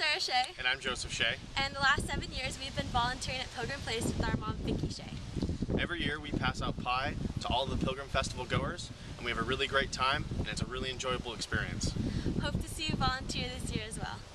Sarah Shea. And I'm Joseph Shea. And the last 7 years we've been volunteering at Pilgrim Place with our mom, Shea. Every year we pass out pie to all the Pilgrim Festival goers, and we have a really great time, and it's a really enjoyable experience. Hope to see you volunteer this year as well.